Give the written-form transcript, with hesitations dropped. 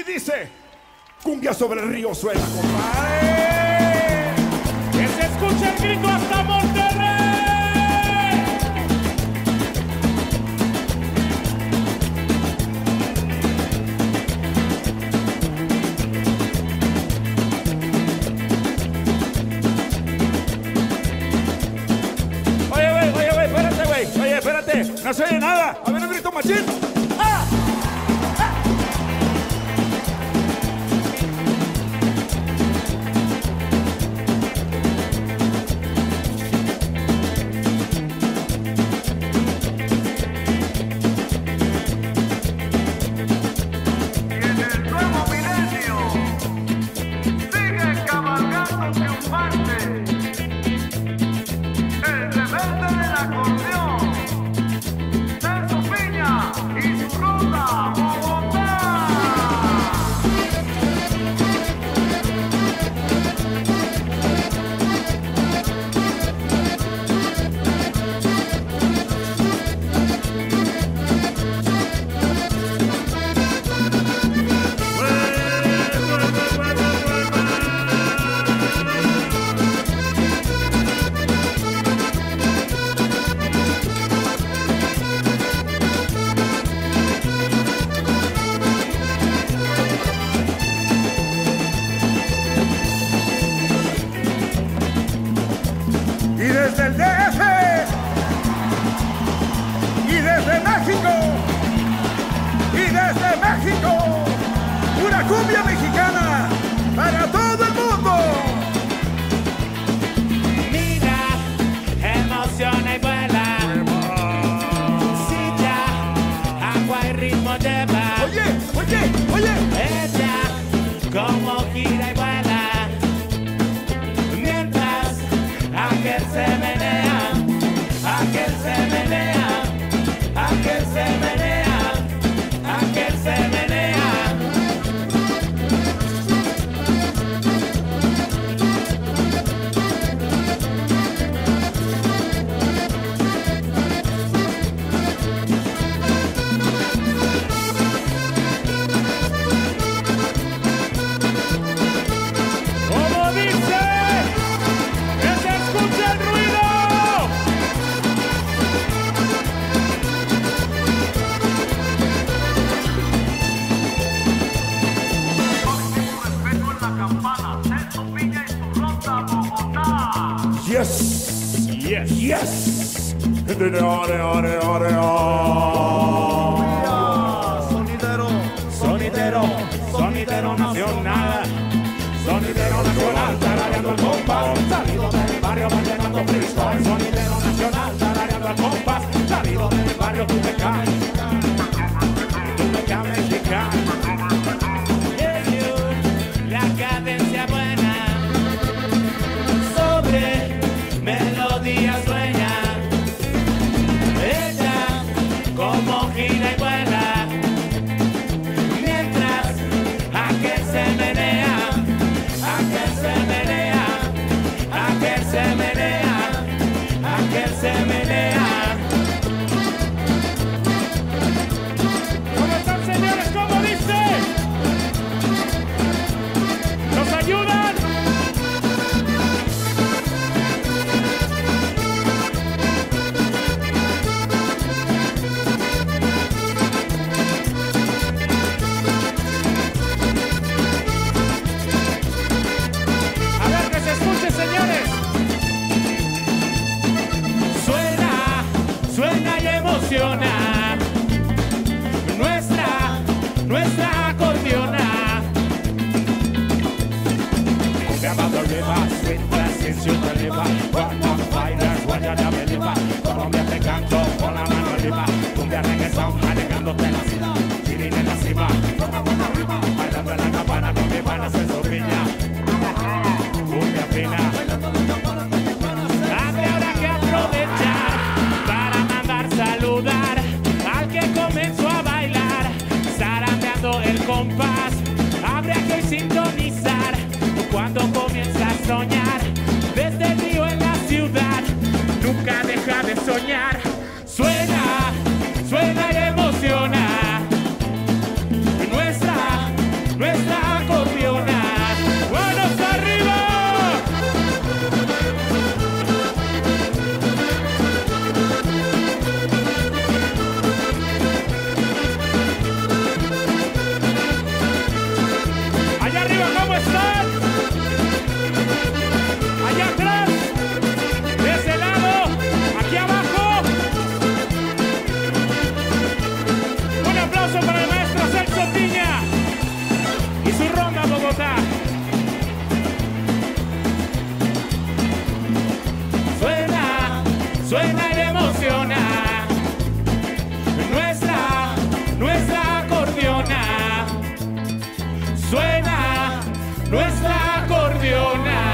dice, cumbia sobre el río suena, compadre. Que se escuche el grito hasta Monterrey. Oye, espérate, no se oye nada. A ver el grito machín. ¡Ah! Desde el DF y desde México una cumbia mexicana para todo el mundo. Mira, emociona y vuela. Silla, agua y ritmo lleva. Oye. Ella como gira y vuela. Mientras aquel se menea, aquel se menea, aquel se menea, aquel se menea. Como dice, que se escuche el ruido. Yes. Sonidero nacional. Sonidero nacional, tarareando el compás. Salido del barrio, va llenando freestyle. Sonidero nacional, tarareando el compás. Salido del barrio, tú me caes. Tú me caes mexicano. La cadencia buena. Sobre melodía sueña. Ella como gira y vuela. Mientras aquel se menea, aquel se menea, aquel se menea, aquel se menea. ¿Cómo están, señores? ¿Cómo dice? ¿Nos ayudan? A ver que se escuche, señores. Suena, suena y emociona. Nuestra acordeona. Cumbia about the river, sweet blessings you deliver. One of fighters, one of the believer. Colombia te canto con la mano arriba. Cumbia reggaeton, allegándote la cima. Chilín en la cima, bailando en la campana con mi panas en su piña. Cumbia fina. Habrá que aprovechar para mandar saludar al que comenzó a bailar, zarandeando el compás. Habrá que hoy sintonizar cuando comienza a soñar. Desde el río en la ciudad, nunca deja de soñar. Suena, suena y emociona. nuestra acordeona.